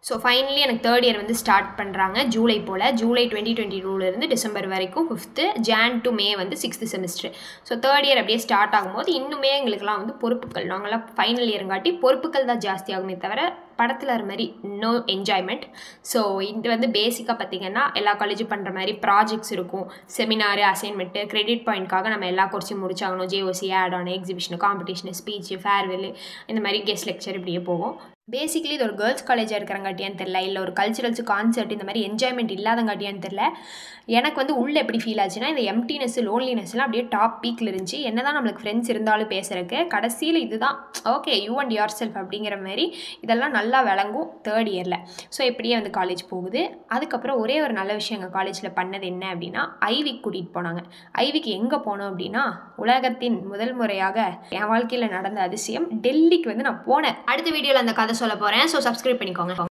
So finally எனக்கு third year வந்து start பண்ணுறாங்க ஜூலை போல். ஜூலை 2022 டிசம்பர் வரைக்கும் 5th, ஜான் டு மே வந்து 6th semester. So third year அப்படியே ஸ்டார்ட் ஆகும்போது இன்னுமே எங்களுக்குலாம் வந்து பொறுப்புகள், நாங்களாம் ஃபைனல் இயருங்காட்டி பொறுப்புகள் தான் ஜாஸ்தி ஆகுமே தவிர படத்தில் அது மாதிரி நோ என்ஜாய்மெண்ட். ஸோ இது வந்து பேசிக்காக பார்த்திங்கன்னா எல்லா காலேஜும் பண்ணுற மாதிரி ப்ராஜெக்ட்ஸ் இருக்கும், செமினாரு, அசைன்மெண்ட்டு, கிரெடிட் பாயிண்ட்காக நம்ம எல்லா கோர்ஸையும் முடிச்சாகணும். JOC, add on, exhibition, competition, speech, farewell, இந்த மாதிரி கெஸ்ட் லெக்சர் இப்படியே போகும். பேசிக்கலி இது ஒரு கேர்ள்ஸ் காலேஜாக இருக்கிறங்காட்டியான்னு தெரில, இல்லை ஒரு கல்ச்சுரல்ஸ் கான்சர்ட் இந்த மாதிரி என்ஜாய்மெண்ட் இல்லாதங்காட்டியான்னு தெரில. எனக்கு வந்து உள்ளே எப்படி ஃபீல் ஆச்சுன்னா இந்த எம்டினஸ், லோன்லினஸ்லாம் அப்படியே டாப் பீக்கில் இருந்துச்சு. என்ன தான் நம்மளுக்கு ஃப்ரெண்ட்ஸ் இருந்தாலும் பேசுகிறக்கு கடைசியில் இதுதான் okay you and yourself அப்படிங்கிற மாதிரி இதெல்லாம் நல்லா விளங்கும் தேர்ட் இயரில். ஸோ இப்படியே வந்து காலேஜ் போகுது. அதுக்கப்புறம் ஒரே ஒரு நல்ல விஷயம் எங்கள் காலேஜில் பண்ணது என்ன அப்படின்னா ஐவிக்கு கூட்டிகிட்டு போனாங்க. ஐவிக்கு எங்கே போனோம் அப்படின்னா உலகத்தின் முதல் முறையாக என் வாழ்க்கையில் நடந்த அதிசயம், டெல்லிக்கு வந்து நான் போனேன். அடுத்த வீடியோவில் அந்த கதை சொல்ல போகிறேன். ஸோ சப்ஸ்கிரைப் பண்ணிக்கோங்க.